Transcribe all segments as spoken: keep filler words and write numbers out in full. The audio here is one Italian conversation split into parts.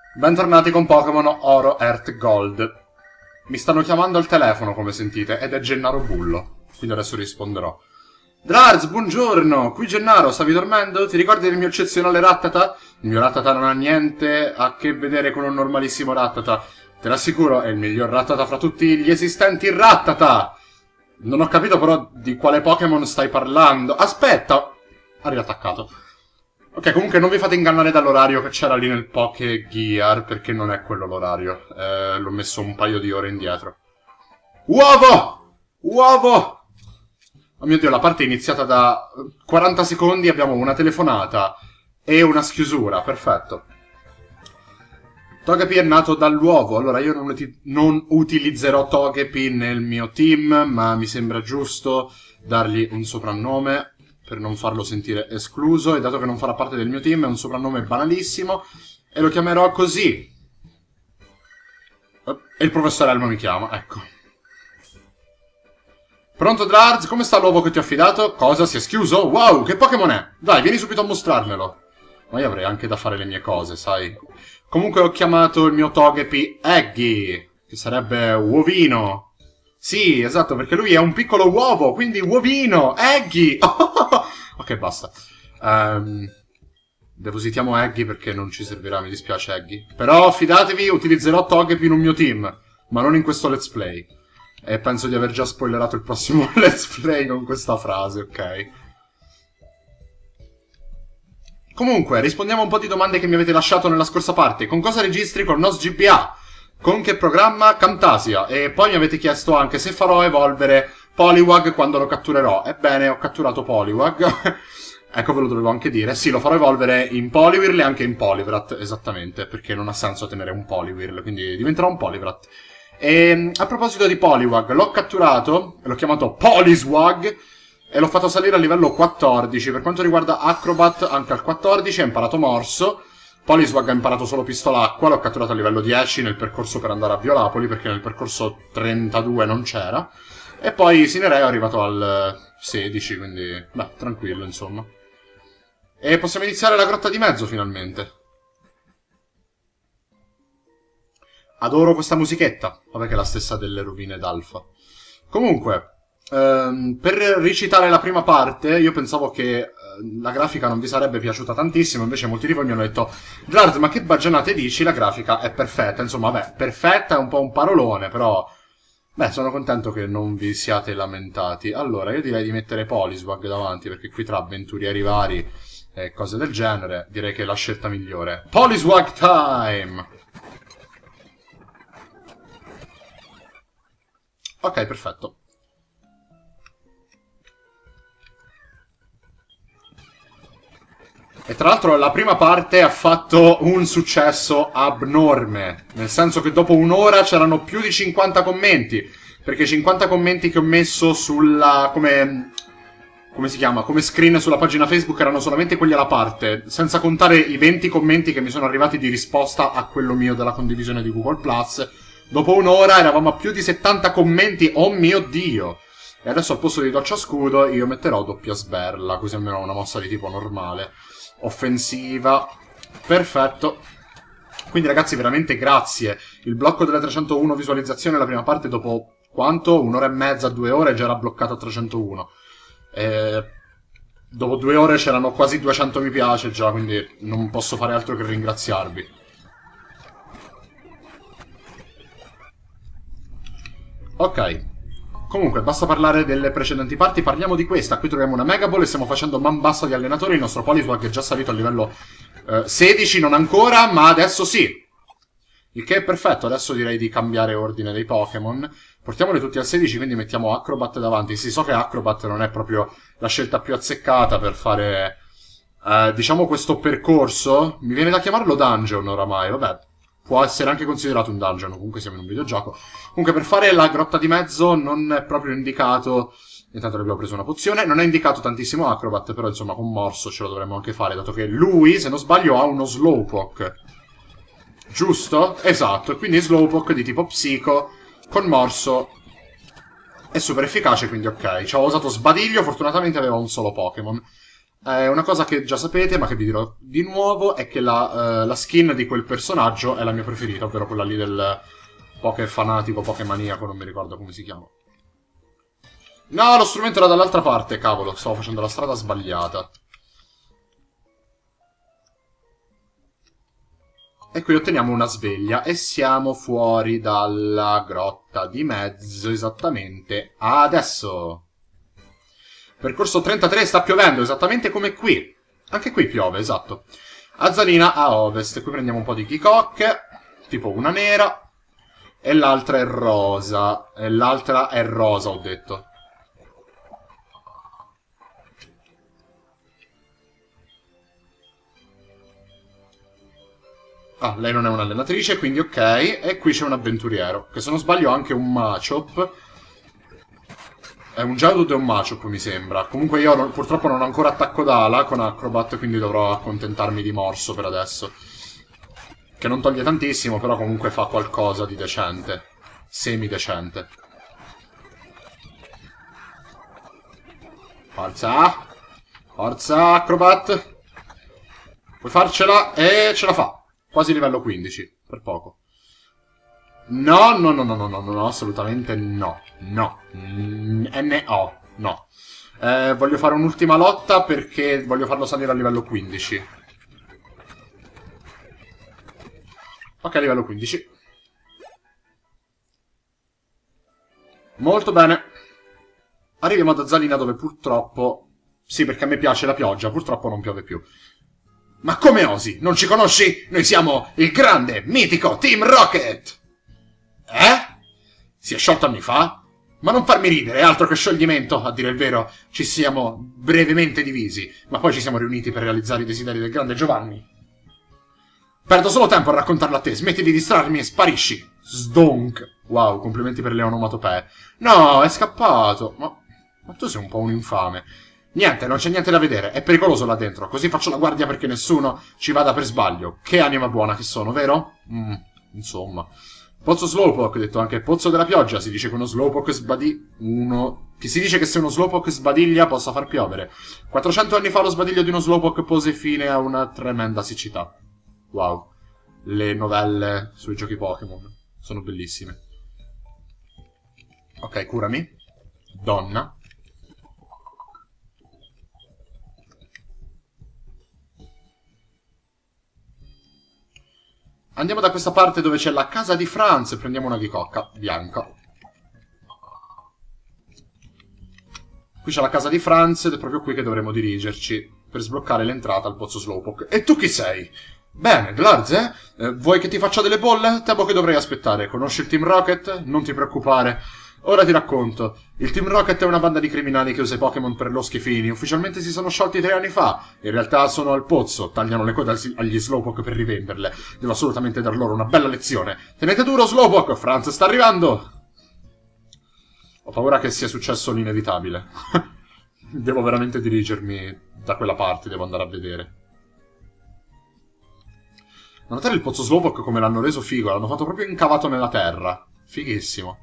Bentornati con Pokémon Oro, Earth, Gold. Mi stanno chiamando al telefono, come sentite, ed è Gennaro Bullo. Quindi adesso risponderò. Drarz, buongiorno! Qui Gennaro, stavi dormendo? Ti ricordi del mio eccezionale Rattata? Il mio Rattata non ha niente a che vedere con un normalissimo Rattata. Te l'assicuro, è il miglior Rattata fra tutti gli esistenti Rattata! Non ho capito però di quale Pokémon stai parlando. Aspetta! Ha riattaccato. Ok, comunque non vi fate ingannare dall'orario che c'era lì nel Poké Gear, perché non è quello l'orario. Eh, l'ho messo un paio di ore indietro. Uovo! Uovo! Oh mio Dio, la parte è iniziata da quaranta secondi, abbiamo una telefonata e una schiusura, perfetto. Togepi è nato dall'uovo, allora io non, uti non utilizzerò Togepi nel mio team, ma mi sembra giusto dargli un soprannome per non farlo sentire escluso, e dato che non farà parte del mio team è un soprannome banalissimo, e lo chiamerò così. E il professor Elmo mi chiama, ecco. Pronto Drarz, come sta l'uovo che ti ho affidato? Cosa, si è schiuso? Wow, che Pokémon è? Dai, vieni subito a mostrarmelo. Ma io avrei anche da fare le mie cose, sai. Comunque ho chiamato il mio Togepi Eggy, che sarebbe uovino. Sì, esatto, perché lui è un piccolo uovo, quindi uovino, Eggy! Ok, basta. Um, depositiamo Eggy perché non ci servirà, mi dispiace Eggy. Però fidatevi, utilizzerò Togepi in un mio team, ma non in questo let's play. E penso di aver già spoilerato il prossimo let's play con questa frase, ok? Comunque, rispondiamo a un po' di domande che mi avete lasciato nella scorsa parte. Con cosa registri col N O S G B A? Con che programma? Camtasia. E poi mi avete chiesto anche se farò evolvere Poliwag quando lo catturerò. Ebbene, ho catturato Poliwag. Ecco, ve lo dovevo anche dire. Sì, lo farò evolvere in Poliwhirl e anche in Poliwrath, esattamente, perché non ha senso tenere un Poliwhirl, quindi diventerà un Poliwrath. E a proposito di Poliwag, l'ho catturato, l'ho chiamato Poliswag, e l'ho fatto salire a livello quattordici. Per quanto riguarda Acrobat, anche al quattordici ha imparato Morso. Poliswag ha imparato solo Pistolacqua, l'ho catturato a livello dieci nel percorso per andare a Violapoli, perché nel percorso trentadue non c'era. E poi Sinereo è arrivato al sedici, quindi, beh, tranquillo, insomma. E possiamo iniziare la grotta di mezzo, finalmente. Adoro questa musichetta, vabbè che è la stessa delle rovine d'Alfa. Comunque... Um, per recitare la prima parte, io pensavo che uh, la grafica non vi sarebbe piaciuta tantissimo, invece molti di voi mi hanno detto Drarz, ma che baggianate dici? La grafica è perfetta. Insomma, vabbè, perfetta è un po' un parolone, però beh, sono contento che non vi siate lamentati. Allora, io direi di mettere Poliswag davanti, perché qui tra avventurieri vari e cose del genere direi che è la scelta migliore. Poliswag time! Ok, perfetto. E tra l'altro la prima parte ha fatto un successo abnorme, nel senso che dopo un'ora c'erano più di cinquanta commenti, perché i cinquanta commenti che ho messo sulla... come... come si chiama? Come screen sulla pagina Facebook erano solamente quelli alla parte, senza contare i venti commenti che mi sono arrivati di risposta a quello mio della condivisione di Google Plus. Dopo un'ora eravamo a più di settanta commenti, oh mio Dio! E adesso al posto di doccia scudo io metterò doppia sberla, così almeno ho una mossa di tipo normale. Offensiva, perfetto. Quindi ragazzi veramente grazie. Il blocco delle trecentouno visualizzazioni la prima parte dopo quanto? Un'ora e mezza, due ore già era bloccato a trecentouno. E dopo due ore c'erano quasi duecento mi piace già, quindi non posso fare altro che ringraziarvi. Ok. Comunque, basta parlare delle precedenti parti, parliamo di questa. Qui troviamo una Mega Ball e stiamo facendo man bassa di allenatori. Il nostro Poliswag è già salito a livello eh, sedici, non ancora, ma adesso sì. Il che è perfetto, adesso direi di cambiare ordine dei Pokémon. Portiamoli tutti al sedici, quindi mettiamo Acrobat davanti. Sì, so che Acrobat non è proprio la scelta più azzeccata per fare, eh, diciamo, questo percorso. Mi viene da chiamarlo Dungeon oramai, vabbè. Può essere anche considerato un dungeon, comunque siamo in un videogioco. Comunque per fare la grotta di mezzo non è proprio indicato... Intanto abbiamo preso una pozione. Non è indicato tantissimo Acrobat, però insomma con Morso ce lo dovremmo anche fare, dato che lui, se non sbaglio, ha uno Slowpoke. Giusto? Esatto, quindi Slowpoke di tipo Psico, con Morso è super efficace, quindi ok. Ci ho usato Sbadiglio, fortunatamente aveva un solo Pokémon. Eh, una cosa che già sapete, ma che vi dirò di nuovo, è che la, uh, la skin di quel personaggio è la mia preferita, ovvero quella lì del Poké fanatico, Poké maniaco, non mi ricordo come si chiama. No, lo strumento era dall'altra parte, cavolo, stavo facendo la strada sbagliata. E qui otteniamo una sveglia e siamo fuori dalla grotta di mezzo esattamente adesso. Percorso trentatré, sta piovendo, esattamente come qui. Anche qui piove, esatto. Azzalina a ovest. Qui prendiamo un po' di chicocche, tipo una nera. E l'altra è rosa. E l'altra è rosa, ho detto. Ah, lei non è un'allenatrice, quindi ok. E qui c'è un avventuriero, che se non sbaglio ha anche un Machop. È un Geodude e un Machop, mi sembra. Comunque io non, purtroppo non ho ancora attacco d'ala con Acrobat, quindi dovrò accontentarmi di Morso per adesso. Che non toglie tantissimo, però comunque fa qualcosa di decente. Semi-decente. Forza! Forza, Acrobat! Puoi farcela? E ce la fa! Quasi livello quindici, per poco. No, no, no, no, no, no, no, assolutamente no. No. Mm, N O. No. Eh, voglio fare un'ultima lotta perché voglio farlo salire a livello quindici. Ok, livello quindici. Molto bene. Arriviamo ad Azzalina dove purtroppo... Sì, perché a me piace la pioggia, purtroppo non piove più. Ma come osi? Non ci conosci? Noi siamo il grande, mitico Team Rocket! Eh? Si è sciolto anni fa? Ma non farmi ridere, altro che scioglimento, a dire il vero. Ci siamo brevemente divisi, ma poi ci siamo riuniti per realizzare i desideri del grande Giovanni. Perdo solo tempo a raccontarlo a te, smetti di distrarmi e sparisci. Sdonk. Wow, complimenti per le onomatopee. No, è scappato. Ma, ma tu sei un po' un infame. Niente, non c'è niente da vedere, è pericoloso là dentro, così faccio la guardia perché nessuno ci vada per sbaglio. Che anima buona che sono, vero? Mm, insomma... Pozzo Slowpoke, detto anche Pozzo della Pioggia, si dice che uno Slowpoke sbadi... Uno... Che si dice che se uno Slowpoke sbadiglia possa far piovere. quattrocento anni fa lo sbadiglio di uno Slowpoke pose fine a una tremenda siccità. Wow. Le novelle sui giochi Pokémon sono bellissime. Ok, curami. Donna. Andiamo da questa parte dove c'è la casa di Franz e prendiamo una ghicocca bianca. Qui c'è la casa di Franz ed è proprio qui che dovremo dirigerci per sbloccare l'entrata al pozzo Slowpoke. E tu chi sei? Bene, Glarz, eh? eh? Vuoi che ti faccia delle bolle? Temo che dovrei aspettare. Conosci il Team Rocket? Non ti preoccupare. Ora ti racconto. Il Team Rocket è una banda di criminali che usa i Pokémon per loschi fini. Ufficialmente si sono sciolti tre anni fa. In realtà sono al pozzo. Tagliano le code agli Slowpoke per rivenderle. Devo assolutamente dar loro una bella lezione. Tenete duro, Slowpoke! Franz sta arrivando! Ho paura che sia successo l'inevitabile. Devo veramente dirigermi da quella parte. Devo andare a vedere. Notare il pozzo Slowpoke come l'hanno reso figo. L'hanno fatto proprio incavato nella terra. Fighissimo.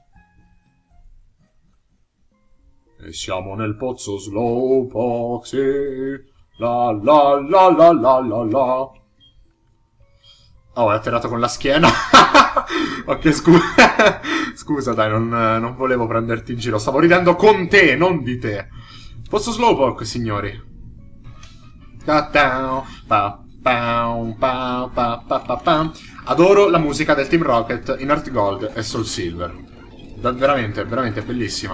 E siamo nel pozzo Slowpoke, sì. La la la la la la la. Oh, è atterrato con la schiena. Ok, scusa. Scusa, dai, non, non volevo prenderti in giro. Stavo ridendo con te, non di te. Pozzo Slowpoke, signori. Adoro la musica del Team Rocket in Heart Gold e Soul Silver. Da, veramente, veramente bellissima.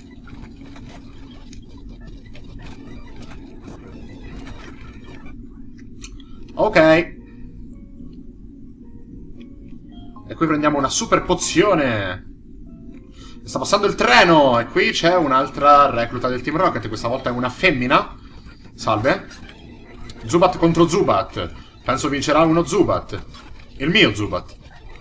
Ok. E qui prendiamo una super pozione. Sta passando il treno. E qui c'è un'altra recluta del Team Rocket. Questa volta è una femmina. Salve. Zubat contro Zubat. Penso vincerà uno Zubat. Il mio Zubat.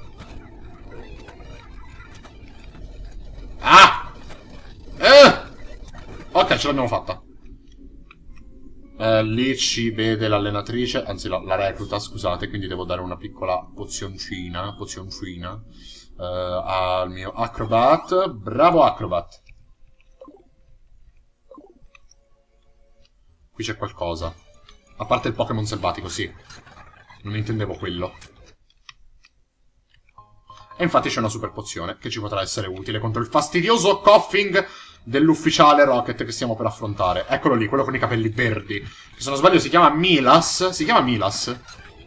Ah! Eh! Ok, ce l'abbiamo fatta. Eh, lì ci vede l'allenatrice, anzi la, la recluta, scusate, quindi devo dare una piccola pozioncina, pozioncina eh, al mio Acrobat. Bravo Acrobat. Qui c'è qualcosa. A parte il Pokémon selvatico, sì. Non intendevo quello. E infatti c'è una super pozione che ci potrà essere utile contro il fastidioso coughing dell'ufficiale Rocket che stiamo per affrontare. Eccolo lì, quello con i capelli verdi. Che se non sbaglio si chiama Milas. Si chiama Milas?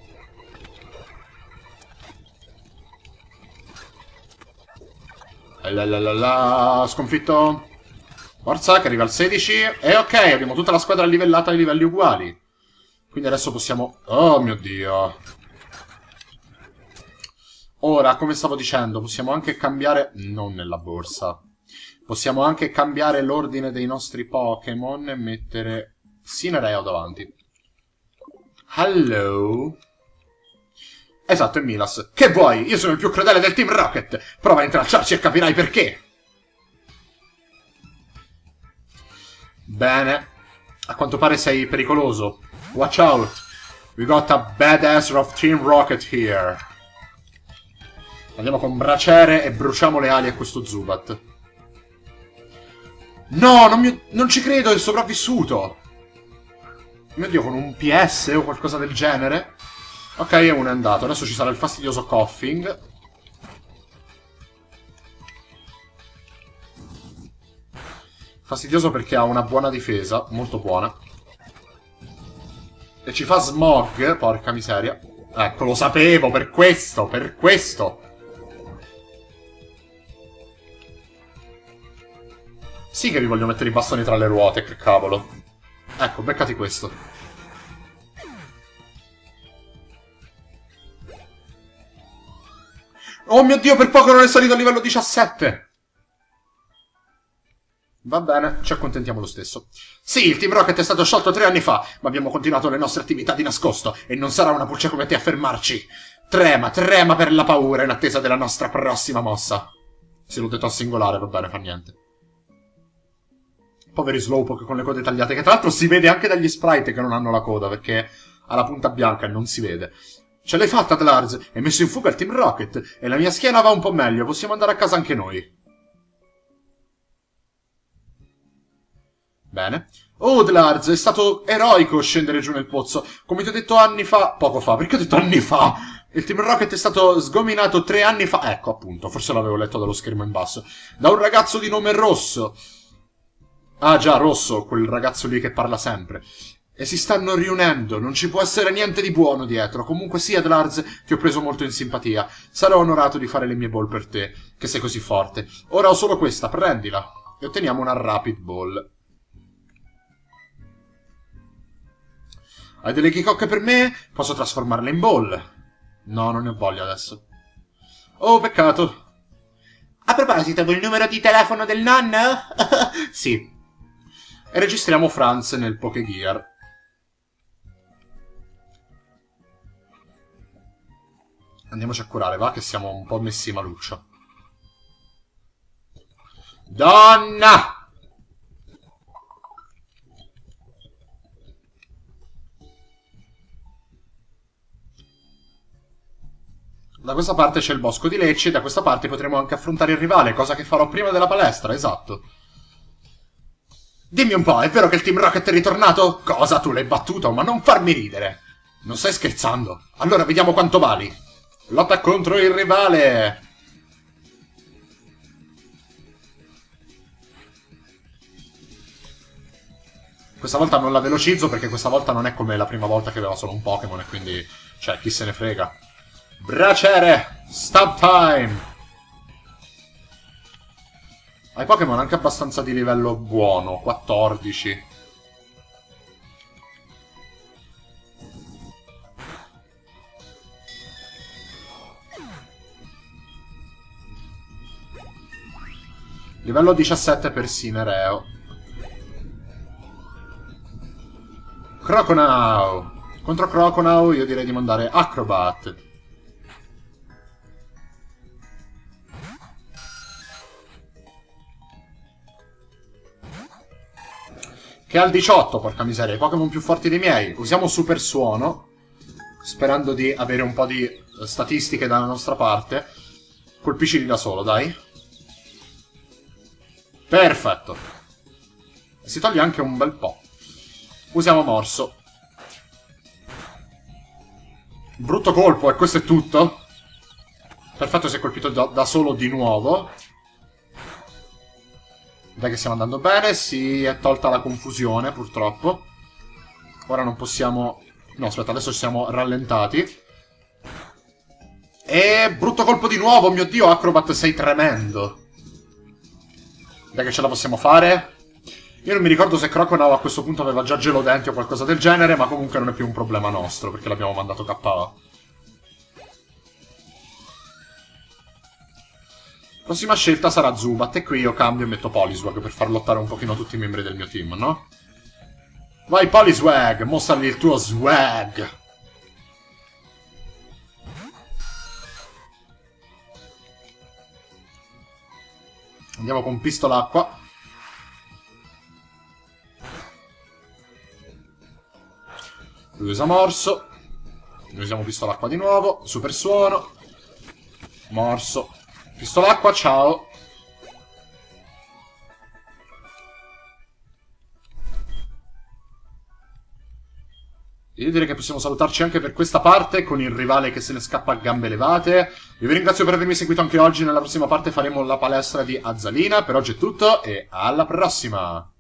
Lalalala, sconfitto. Forza, che arriva al sedici. E ok, abbiamo tutta la squadra livellata ai livelli uguali. Quindi adesso possiamo... Oh mio Dio. Ora, come stavo dicendo, possiamo anche cambiare... Non nella borsa. Possiamo anche cambiare l'ordine dei nostri Pokémon e mettere Cinereo davanti. Hello. Esatto, è Milas. Che vuoi? Io sono il più crudele del Team Rocket. Prova a intralciarci e capirai perché. Bene. A quanto pare sei pericoloso. Watch out. We got a badass of Team Rocket here. Andiamo con braciere e bruciamo le ali a questo Zubat. No, non, mi... non ci credo, è sopravvissuto. Mio Dio, con un P S o qualcosa del genere. Ok, uno è andato. Adesso ci sarà il fastidioso coughing. Fastidioso perché ha una buona difesa, molto buona. E ci fa smog, porca miseria. Ecco, lo sapevo, per questo, per questo. Sì che vi voglio mettere i bastoni tra le ruote, che cavolo. Ecco, beccati questo. Oh mio Dio, per poco non è salito a livello diciassette! Va bene, ci accontentiamo lo stesso. Sì, il Team Rocket è stato sciolto tre anni fa, ma abbiamo continuato le nostre attività di nascosto, e non sarà una pulce come te a fermarci. Trema, trema per la paura in attesa della nostra prossima mossa. Se l'ho detto a singolare, va bene, fa niente. Poveri Slowpoke con le code tagliate, che tra l'altro si vede anche dagli sprite che non hanno la coda, perché ha la punta bianca e non si vede. Ce l'hai fatta, Dlarz! Hai messo in fuga il Team Rocket, e la mia schiena va un po' meglio, possiamo andare a casa anche noi. Bene. Oh, Dlarz, è stato eroico scendere giù nel pozzo. Come ti ho detto anni fa... Poco fa, perché ho detto anni fa? Il Team Rocket è stato sgominato tre anni fa... Ecco, appunto, forse l'avevo letto dallo schermo in basso. Da un ragazzo di nome Rosso. Ah, già, Rosso, quel ragazzo lì che parla sempre. E si stanno riunendo, non ci può essere niente di buono dietro. Comunque sia, Dlarz, ti ho preso molto in simpatia. Sarò onorato di fare le mie ball per te, che sei così forte. Ora ho solo questa, prendila. E otteniamo una Rapid Ball. Hai delle chicocche per me? Posso trasformarle in ball. No, non ne ho voglia adesso. Oh, peccato. A proposito, vuoi il numero di telefono del nonno? Sì. E registriamo Franz nel Pokégear. Andiamoci a curare, va, che siamo un po' messi maluccio. Donna! Da questa parte c'è il bosco di Lecce, da questa parte potremo anche affrontare il rivale, cosa che farò prima della palestra, esatto. Dimmi un po', è vero che il Team Rocket è ritornato? Cosa? Tu l'hai battuto? Ma non farmi ridere! Non stai scherzando? Allora vediamo quanto vali. Lotta contro il rivale! Questa volta non la velocizzo perché questa volta non è come la prima volta che aveva solo un Pokémon e quindi... cioè, chi se ne frega. Braciere! Stab time! Hai Pokémon anche abbastanza di livello buono, quattordici. Livello diciassette per Cinereo. Croconaw! Contro Croconaw io direi di mandare Acrobat. Che al diciotto, porca miseria, i Pokémon più forti dei miei. Usiamo Super Suono, sperando di avere un po' di statistiche dalla nostra parte. Colpiscili da solo, dai. Perfetto. E si toglie anche un bel po'. Usiamo morso. Brutto colpo, e questo è tutto. Perfetto, si è colpito da, da solo di nuovo. Dai che stiamo andando bene. Si è tolta la confusione, purtroppo. Ora non possiamo... No, aspetta, adesso ci siamo rallentati. E brutto colpo di nuovo, mio Dio, Acrobat, sei tremendo. Dai che ce la possiamo fare. Io non mi ricordo se Croconaw a questo punto aveva già gelodenti o qualcosa del genere, ma comunque non è più un problema nostro, perché l'abbiamo mandato K O. Prossima scelta sarà Zubat, e qui io cambio e metto Poliwag per far lottare un pochino tutti i membri del mio team, no? Vai Poliwag, mostragli il tuo swag! Andiamo con pistola acqua. Lui usa morso. Noi usiamo pistola acqua di nuovo. Super suono. Morso. Pistola acqua, ciao. Io direi che possiamo salutarci anche per questa parte con il rivale che se ne scappa a gambe levate. Io vi ringrazio per avermi seguito anche oggi. Nella prossima parte faremo la palestra di Azzalina. Per oggi è tutto e alla prossima!